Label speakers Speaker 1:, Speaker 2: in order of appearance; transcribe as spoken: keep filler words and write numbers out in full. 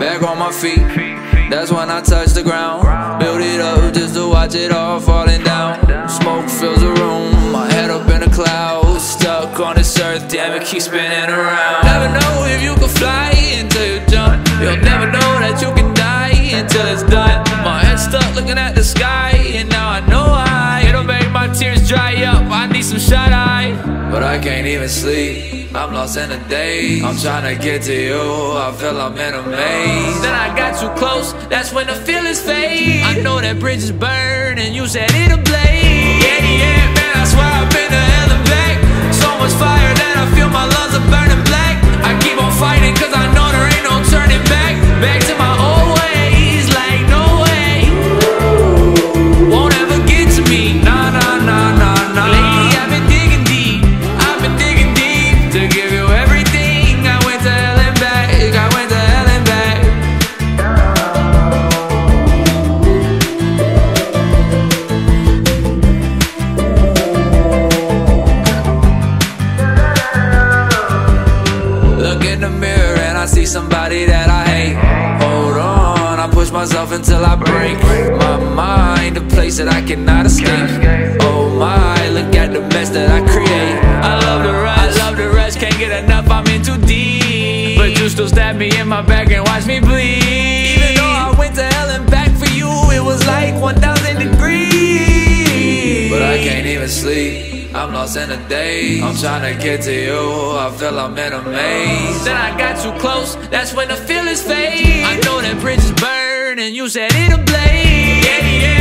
Speaker 1: back on my feet. That's when I touch the ground. Build it up just to watch it all falling down. Smoke fills the room, my head up in the clouds. Stuck on this earth, damn it keeps spinning around. Never know if you can fly until you jump. You'll never know that you can die until it's done. My head stuck looking at the sky, and now I know why. It'll make my tears dry up, I need some shut-eye. But I can't even sleep, I'm lost in the daze. I'm trying to get to you, I feel I'm in a maze. Then I got too close, that's when the feelings fade. I know that bridge is burned, and you said it'll blaze. Yeah, yeah, man, I swear I've been to hell and back. So much fire that I feel my lungs are burning black. I keep on fighting cause I know there ain't no turning back. Back to my old ways, like no way. Won't ever get to me, nah, nah, nah, nah, nah. Lately I've been digging deep, I've been digging deep to give you everything. I went to hell and back, I went to hell and back. Look in the mirror and I see somebody that I hate. Hold on, I push myself until I break my mind, a place that I cannot escape. Oh my, look at the mess that I create. I love the rush, I love the rush, can't get enough, I'm in too deep. But you still stab me in my back and watch me bleed. Even though I went to hell and back for you, it was like one thousand degrees. But I can't even sleep, I'm lost in a daze. I'm trying to get to you, I feel I'm in a maze. Then I got too close, that's when the feelings fade. I know that bridge is burned, and you said it'll blaze. Yeah, yeah.